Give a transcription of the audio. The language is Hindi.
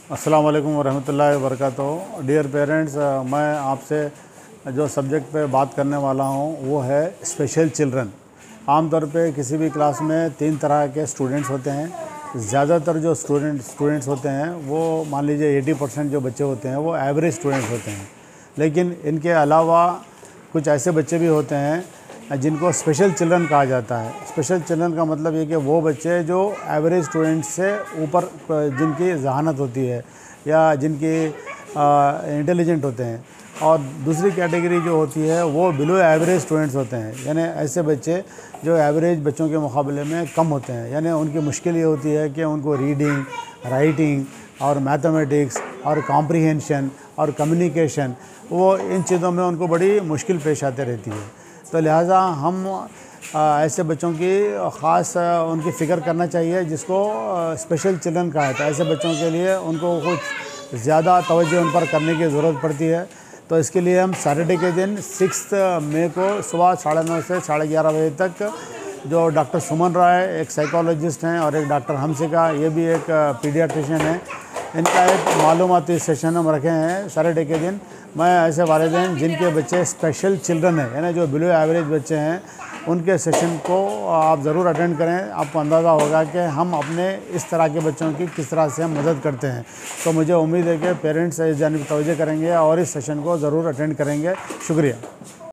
अस्सलाम वालेकुम वरहमतुल्लाहि वबरकातुहू। डियर पेरेंट्स, मैं आपसे जो सब्जेक्ट पे बात करने वाला हूँ वो है स्पेशल चिल्ड्रन। आमतौर पे किसी भी क्लास में 3 तरह के स्टूडेंट्स होते हैं। ज़्यादातर जो स्टूडेंट्स होते हैं वो मान लीजिए 80% जो बच्चे होते हैं वो एवरेज स्टूडेंट्स होते हैं। लेकिन इनके अलावा कुछ ऐसे बच्चे भी होते हैं जिनको स्पेशल चिल्ड्रन कहा जाता है। स्पेशल चिल्ड्रन का मतलब ये कि वो बच्चे जो एवरेज स्टूडेंट्स से ऊपर जिनकी जहानत होती है या जिनकी इंटेलिजेंट होते हैं, और दूसरी कैटेगरी जो होती है वो बिलो एवरेज स्टूडेंट्स होते हैं। यानी ऐसे बच्चे जो एवरेज बच्चों के मुकाबले में कम होते हैं। यानी उनकी मुश्किल ये होती है कि उनको रीडिंग, राइटिंग और मैथमेटिक्स और कॉम्प्रिहेंशन और कम्युनिकेशन, वो इन चीज़ों में उनको बड़ी मुश्किल पेश आते रहती है। तो लिहाजा हम ऐसे बच्चों की ख़ास उनकी फ़िक्र करना चाहिए जिसको स्पेशल चिल्ड्रन कहा जाता है। ऐसे बच्चों के लिए उनको कुछ ज़्यादा तवज्जो उन पर करने की ज़रूरत पड़ती है। तो इसके लिए हम सैटरडे के दिन 6 मई को सुबह 9:30 से 11:30 बजे तक जो डॉक्टर सुमन राय एक साइकोलॉजिस्ट हैं और एक डॉक्टर हमसिका, ये भी एक पीडियाट्रिशियन है, इनका एक मालूमाती सेशन हम रखे हैं सैटरडे के दिन। मैं ऐसे वालिदैन जिनके बच्चे स्पेशल चिल्ड्रन हैं, यानी जो बिलो एवरेज बच्चे हैं, उनके सेशन को आप ज़रूर अटेंड करें। आपको अंदाज़ा होगा कि हम अपने इस तरह के बच्चों की किस तरह से हम मदद करते हैं। तो मुझे उम्मीद है कि पेरेंट्स इस जानिब तवज्जो करेंगे और इस सेशन को ज़रूर अटेंड करेंगे। शुक्रिया।